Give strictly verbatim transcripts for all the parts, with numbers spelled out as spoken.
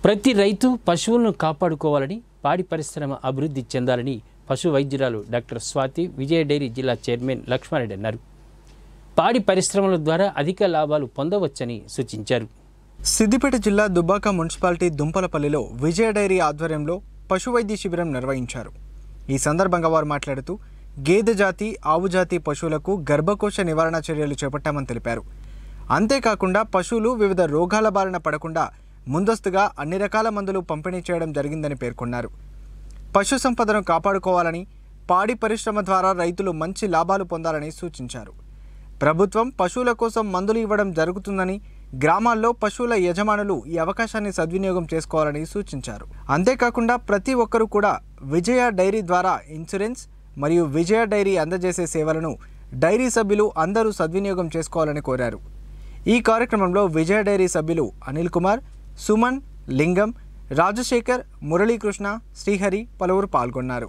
ప్రతి రైతు పశువులను కాపాడుకోవాలని, పాడి పరిశ్రమ అభివృద్ధి చెందాలని పశు వైద్యురాలు డాక్టర్ స్వాతి విజయ డైరీ జిల్లా చైర్మన్ లక్ష్మారెడ్డి అన్నారు. పాడి పరిశ్రమల ద్వారా అధిక లాభాలు పొందవచ్చని సూచించారు. సిద్దిపేట జిల్లా దుబ్బాక మున్సిపాలిటీ దుంపలపల్లిలో విజయ డైరీ ఆధ్వర్యంలో పశు వైద్య శిబిరం నిర్వహించారు. ఈ సందర్భంగా వారు మాట్లాడుతూ గేదె జాతి, ఆవు జాతి పశువులకు గర్భకోశ నివారణ చర్యలు చేపట్టామని తెలిపారు. అంతేకాకుండా పశువులు వివిధ రోగాల బారిన పడకుండా ముందస్తుగా అన్ని రకాల మందులు పంపిణీ చేయడం జరిగిందని పేర్కొన్నారు. పశు సంపదను కాపాడుకోవాలని, పాడి పరిశ్రమ ద్వారా రైతులు మంచి లాభాలు పొందాలని సూచించారు. ప్రభుత్వం పశువుల కోసం మందులు ఇవ్వడం జరుగుతుందని, గ్రామాల్లో పశువుల యజమానులు ఈ అవకాశాన్ని సద్వినియోగం చేసుకోవాలని సూచించారు. అంతేకాకుండా ప్రతి ఒక్కరూ కూడా విజయ డైరీ ద్వారా ఇన్సూరెన్స్ మరియు విజయ డైరీ అందజేసే సేవలను డైరీ సభ్యులు అందరూ సద్వినియోగం చేసుకోవాలని కోరారు. ఈ కార్యక్రమంలో విజయ డైరీ సభ్యులు అనిల్ కుమార్, సుమన్, లింగం, రాజశేఖర్, మురళీకృష్ణ, శ్రీహరి పలువురు పాల్గొన్నారు.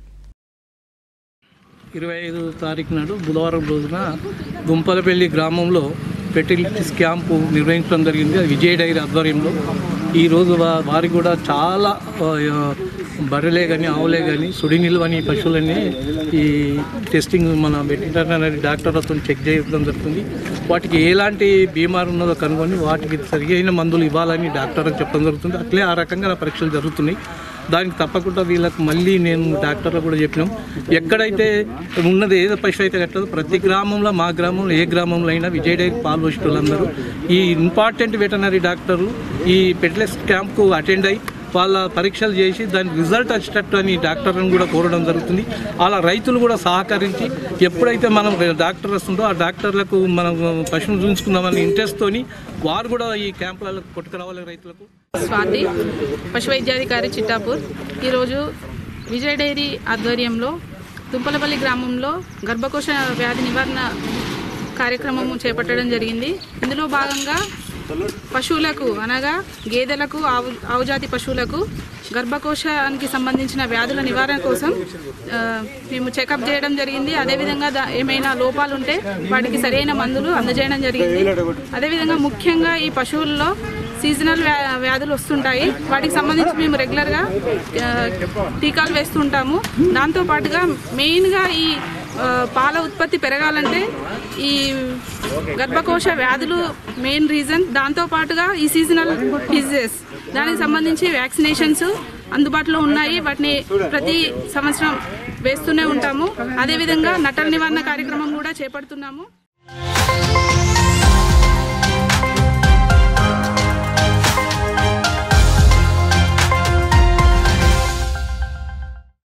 ఇరవై ఐదు తారీఖు నాడు బుధవారం రోజున దుంపలపల్లి గ్రామంలో ఫెర్టిలిటీస్ క్యాంపు నిర్వహించడం జరిగింది. విజయ డైరీ ఆధ్వర్యంలో ఈరోజు వారికి కూడా చాలా బర్రెలే కానీ, ఆవులే కానీ, సుడి నిల్వని పశువులని ఈ టెస్టింగ్ మన వెటర్నరీ డాక్టర్లతో చెక్ చేయడం జరుగుతుంది. వాటికి ఎలాంటి బీమారు ఉన్నదో కనుగొని వాటికి సరైన మందులు ఇవ్వాలని డాక్టర్ అని చెప్పడం జరుగుతుంది. అట్లే ఆ రకంగా పరీక్షలు జరుగుతున్నాయి. దానికి తప్పకుండా వీళ్ళకి మళ్ళీ నేను డాక్టర్లు కూడా చెప్పినాం, ఎక్కడైతే ఉన్నది ఏదో పశువు అయితే కట్టదు ప్రతి గ్రామంలో, మా గ్రామంలో ఏ గ్రామంలో అయినా విజయ డైరీ పాలు పోసిన వాళ్ళందరూ ఈ ఇంపార్టెంట్ వెటర్నరీ డాక్టర్లు ఈ ఫెర్టిలైజ్ క్యాంప్కు అటెండ్ అయ్యి వాళ్ళ పరీక్షలు చేసి దాని రిజల్ట్ వచ్చేటట్టు అని డాక్టర్లను కూడా కోరడం జరుగుతుంది. అలా రైతులు కూడా సహకరించి ఎప్పుడైతే మనం డాక్టర్ వస్తుందో ఆ డాక్టర్లకు మనం పశువులు చూసుకుందామని ఇంట్రెస్ట్తోని వారు కూడా ఈ క్యాంపులలో కొట్టుకురావాలి. రైతులకు స్వాతి, పశు వైద్యాధికారి చిట్టాపూర్. ఈరోజు విజయ డైరీ ఆధ్వర్యంలో దుంపలపల్లి గ్రామంలో గర్భకోశ వ్యాధి నివారణ కార్యక్రమం చేపట్టడం జరిగింది. ఇందులో భాగంగా పశువులకు అనగా గేదెలకు, ఆవు ఆవుజాతి పశువులకు గర్భకోశానికి సంబంధించిన వ్యాధుల నివారణ కోసం మేము చెకప్ చేయడం జరిగింది. అదేవిధంగా ఏమైనా లోపాలు ఉంటే వాటికి సరైన మందులు అందజేయడం జరిగింది. అదేవిధంగా ముఖ్యంగా ఈ పశువుల్లో సీజనల్ వ్యాధులు వస్తుంటాయి. వాటికి సంబంధించి మేము రెగ్యులర్గా టీకాలు వేస్తుంటాము. దాంతోపాటుగా మెయిన్గా ఈ పాల ఉత్పత్తి పెరగాలంటే ఈ గర్భకోశ వ్యాధులు మెయిన్ రీజన్. దాంతోపాటుగా ఈ సీజనల్ డిజీజెస్ దానికి సంబంధించి వ్యాక్సినేషన్స్ అందుబాటులో ఉన్నాయి. వాటిని ప్రతి సంవత్సరం వేస్తూనే ఉంటాము. అదేవిధంగా నట్టల నివారణ కార్యక్రమం కూడా చేపడుతున్నాము.